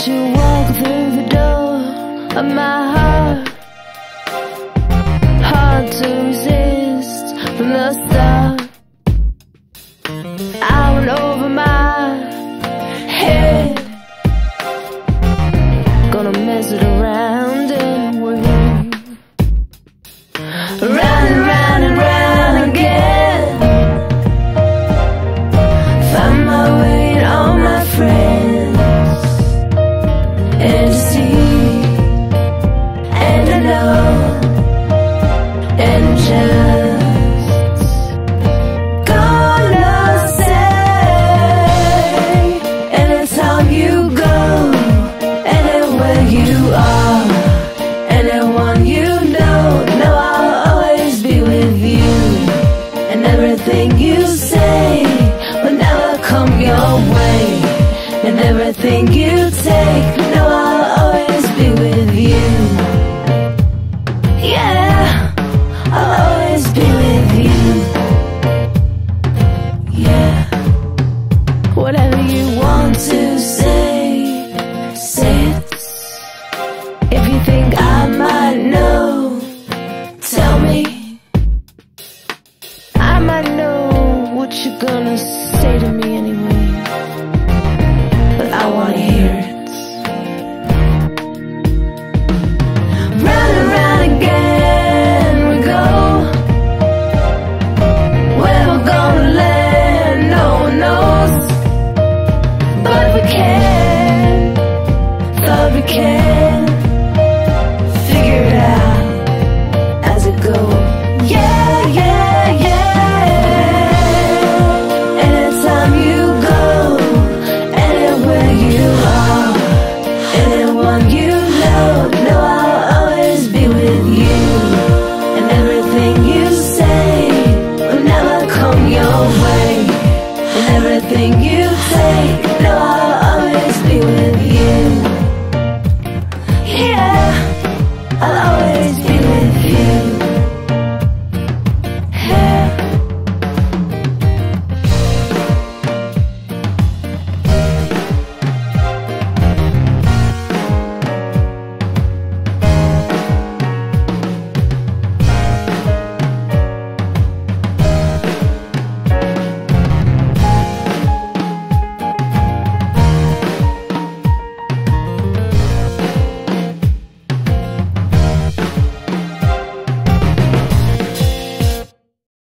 Once you walk through the door of my heart, hard to resist from the start. I went over my head, gonna mess it around and win. Round and round and round again, find my way and all my friends, and to see, and to know, and just gonna say, anytime you go, anywhere you are, anyone you know, I'll always be with you. And everything you say will never come your way, and everything you take, I'll always be with you. Yeah, I'll always be with you. Yeah, whatever you want to say, say it. If you think I might know, tell me. I might know what you're gonna say to me anyway, but I wanna hear it.